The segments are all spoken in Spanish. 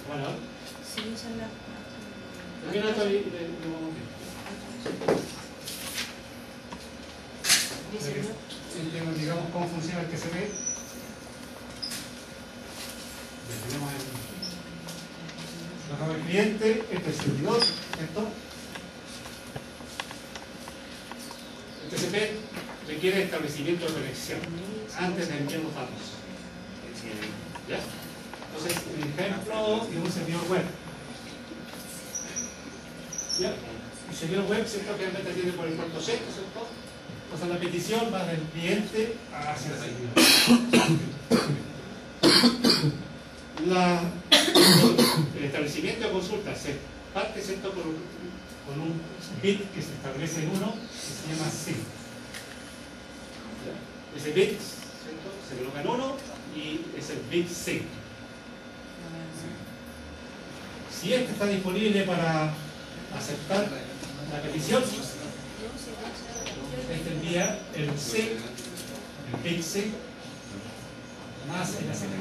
Bueno, Sí, esa es la. termina esto y digamos cómo funciona el TCP. Tenemos el cliente, este es el servidor, ¿cierto? El TCP requiere establecimiento de conexión antes de enviar los datos. ¿Ya? Entonces, un ejemplo de un servidor web. ¿Ya? El servidor web, ¿cierto? Que realmente tiene por el puerto C, ¿cierto? Entonces la petición va del cliente hacia el servidor. El establecimiento de consulta se parte, ¿cierto? con un bit que se establece en uno que se llama SYN. Ese bit, ¿cierto? Se coloca en uno y es el bit SYN. Si este está disponible para aceptar la petición, este envía el SYN, el bit SYN, más el ACK.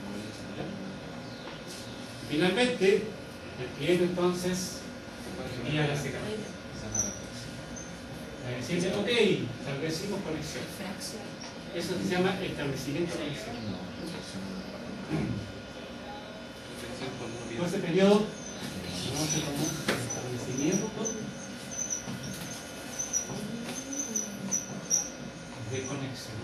Finalmente, el cliente entonces envía el ACK. Decirle, ok, establecimos conexión. Eso se llama establecimiento de conexión. Todo ese periodo se conoce como establecimiento de conexión.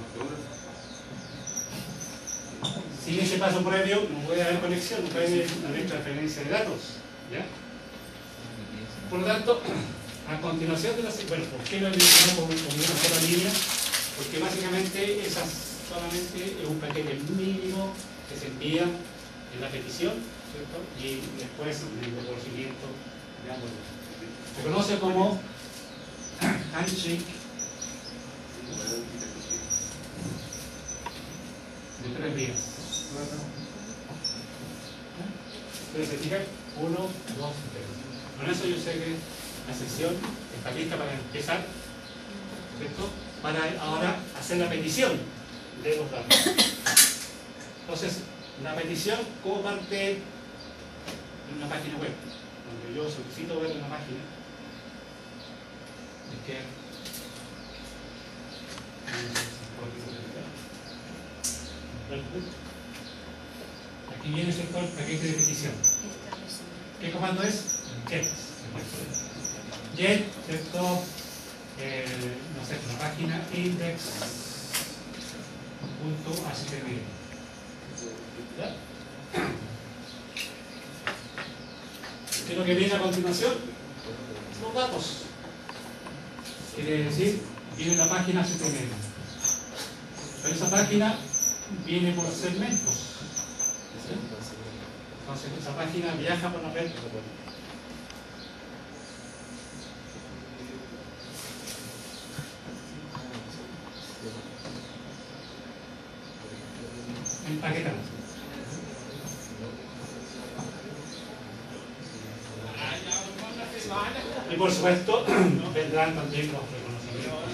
Sin ese paso previo no puede haber conexión, no puede haber transferencia de datos. ¿Ya? Por lo tanto, a continuación de la secuencia, ¿por qué lo he dividido con una sola línea? Porque básicamente esas solamente es un paquete mínimo que se envía en la petición, ¿cierto? Y después en el reconocimiento de ambos. Se conoce como handshake de 3 vías. Entonces se fija 1, 2, 3. Con eso yo sé que la sesión está lista para empezar, ¿cierto? Para ahora hacer la petición de los datos. Entonces, la petición como parte de una página web, donde yo solicito ver una página, es que aquí viene el paquete de petición. ¿Qué comando es? Get. Get, ¿cierto? No sé, la página index.html. ¿Ya? ¿Qué es lo que viene a continuación? Los datos. Quiere decir, viene la página HTML. Pero esa página viene por segmentos. ¿Sí? Entonces, esa página viaja por la red. Empaquetado. Y por supuesto, vendrán también los reconocimientos.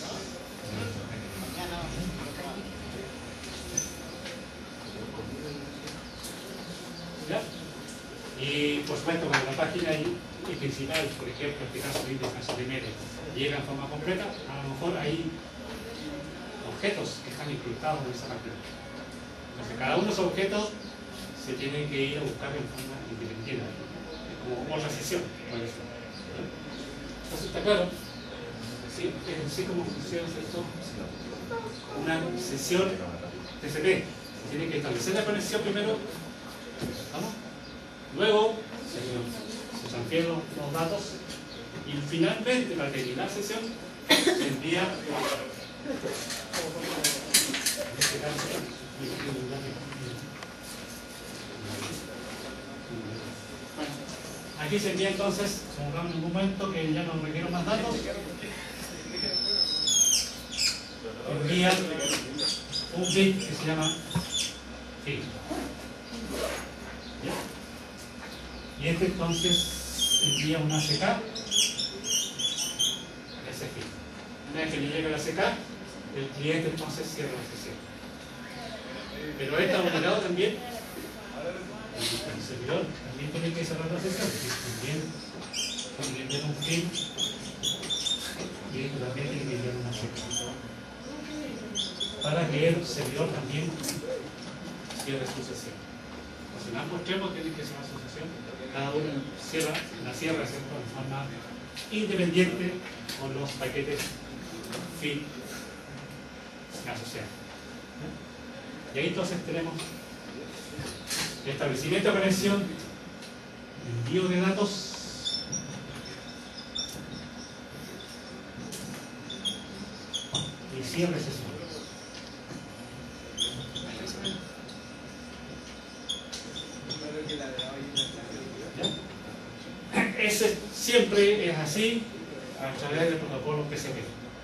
¿Ya? Y por supuesto, cuando la página principal, por ejemplo, en este caso de HTML, llega en forma completa, a lo mejor hay objetos que están incrustados en esa página. Entonces, cada uno de esos objetos se tiene que ir a buscar en forma independiente, como otra sesión. Entonces, ¿está claro? Sí, así como funciona esto. Una sesión TCP. Se tiene que establecer la conexión primero. ¿Vamos? Luego se transfieren los datos y finalmente, para terminar la sesión, se envía en este caso. Bueno, aquí se envía entonces, supongamos en un momento que ya no requiero más datos, envía un bit que se llama fin. Y este entonces envía un ACK a ese fin. Una vez que le llega el ACK, el cliente entonces cierra la sesión. Pero está obligado también el servidor también tiene que cerrar la sesión, también tiene que enviar un fin y esto también tiene que enviar una sesión para que el servidor también cierre su sesión. O sea, en ambos extremos tienen que cerrar su sesión, cada uno la cierra ¿cierto? De forma independiente con los paquetes fin asociados. Y ahí entonces tenemos establecimiento de conexión, envío de datos, y cierre de sesión. Ese siempre es así a través del protocolo PCP.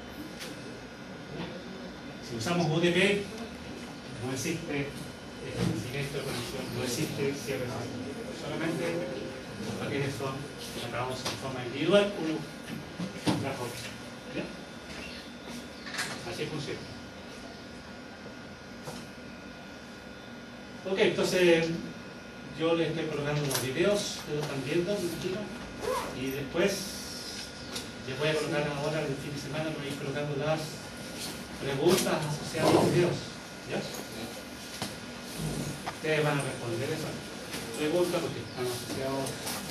Si usamos UDP, no existe establecimiento de conexión, no existe cierre de sesión. Solamente los paquetes son tratados en forma individual, uno tras otro. ¿Ya? Así funciona. Ok, entonces yo les estoy colocando los videos que lo están viendo, y después les voy a colocar ahora el fin de semana, voy a ir colocando las preguntas asociadas a los videos. ¿Ya? Ustedes van a responder esas preguntas porque están asociados